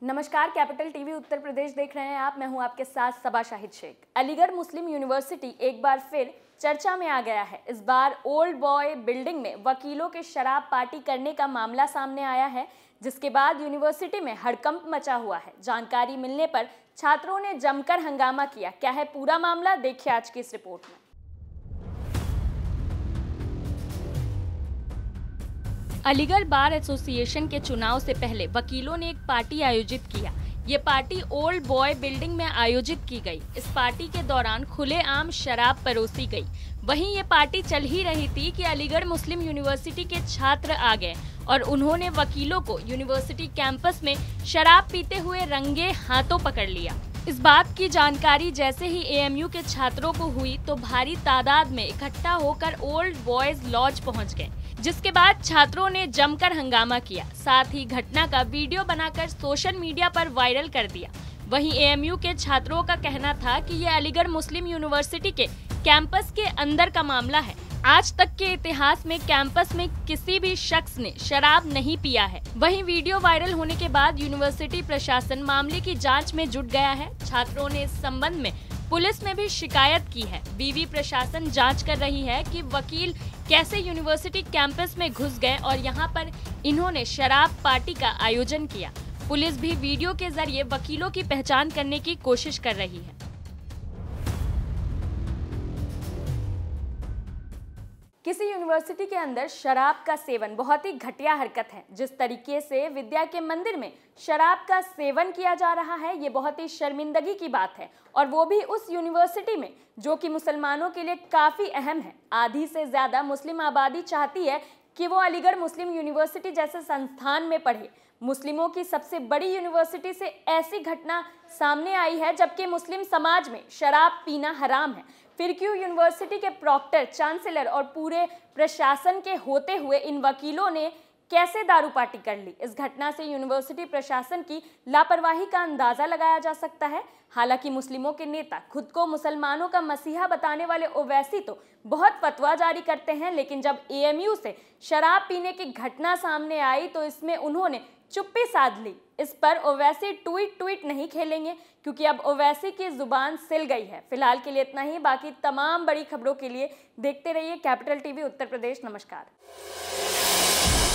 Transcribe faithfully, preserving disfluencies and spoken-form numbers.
नमस्कार, capital TV Uttar Pradesh देख रहे हैं आप। मैं हूं आपके साथ सबा शाहिद शेख। अलीगढ़ मुस्लिम यूनिवर्सिटी एक बार फिर चर्चा में आ गया है। इस बार ओल्ड बॉय बिल्डिंग में वकीलों के शराब पार्टी करने का मामला सामने आया है, जिसके बाद यूनिवर्सिटी में हड़कंप मचा हुआ है। जानकारी मिलने पर छात्रों ने जमकर हंगामा किया। क्या है पूरा मामला, देखिए आज की इस रिपोर्ट में। अलीगढ़ बार एसोसिएशन के चुनाव से पहले वकीलों ने एक पार्टी आयोजित किया। ये पार्टी ओल्ड बॉय बिल्डिंग में आयोजित की गई। इस पार्टी के दौरान खुलेआम शराब परोसी गई। वहीं ये पार्टी चल ही रही थी कि अलीगढ़ मुस्लिम यूनिवर्सिटी के छात्र आ गए और उन्होंने वकीलों को यूनिवर्सिटी कैंपस में शराब पीते हुए रंगे हाथों पकड़ लिया। इस बात की जानकारी जैसे ही ए एम यू के छात्रों को हुई तो भारी तादाद में इकट्ठा होकर ओल्ड बॉयज लॉज पहुंच गए, जिसके बाद छात्रों ने जमकर हंगामा किया। साथ ही घटना का वीडियो बनाकर सोशल मीडिया पर वायरल कर दिया। वहीं ए एम यू के छात्रों का कहना था कि ये अलीगढ़ मुस्लिम यूनिवर्सिटी के कैंपस के अंदर का मामला है। आज तक के इतिहास में कैंपस में किसी भी शख्स ने शराब नहीं पिया है। वहीं वीडियो वायरल होने के बाद यूनिवर्सिटी प्रशासन मामले की जांच में जुट गया है। छात्रों ने इस संबंध में पुलिस में भी शिकायत की है। विवि प्रशासन जांच कर रही है कि वकील कैसे यूनिवर्सिटी कैंपस में घुस गए और यहां पर इन्होंने शराब पार्टी का आयोजन किया। पुलिस भी वीडियो के जरिए वकीलों की पहचान करने की कोशिश कर रही है। किसी यूनिवर्सिटी के अंदर शराब का सेवन बहुत ही घटिया हरकत है। जिस तरीके से विद्या के मंदिर में शराब का सेवन किया जा रहा है, ये बहुत ही शर्मिंदगी की बात है, और वो भी उस यूनिवर्सिटी में जो कि मुसलमानों के लिए काफ़ी अहम है। आधी से ज़्यादा मुस्लिम आबादी चाहती है कि वो अलीगढ़ मुस्लिम यूनिवर्सिटी जैसे संस्थान में पढ़े। मुस्लिमों की सबसे बड़ी यूनिवर्सिटी से ऐसी घटना सामने आई है जबकि मुस्लिम समाज में शराब पीना हराम है। फिर क्यों यूनिवर्सिटी के प्रॉक्टर, चांसलर और पूरे प्रशासन के होते हुए इन वकीलों ने कैसे दारू पार्टी कर ली? इस घटना से यूनिवर्सिटी प्रशासन की लापरवाही का अंदाजा लगाया जा सकता है। हालांकि मुस्लिमों के नेता, खुद को मुसलमानों का मसीहा बताने वाले ओवैसी तो बहुत फतवा जारी करते हैं, लेकिन जब ए एम यू से शराब पीने की घटना सामने आई तो इसमें उन्होंने चुप्पी साध ली। इस पर ओवैसी ट्वीट ट्वीट नहीं खेलेंगे, क्योंकि अब ओवैसी की जुबान सिल गई है। फिलहाल के लिए इतना ही। बाकी तमाम बड़ी खबरों के लिए देखते रहिए कैपिटल टीवी उत्तर प्रदेश। नमस्कार।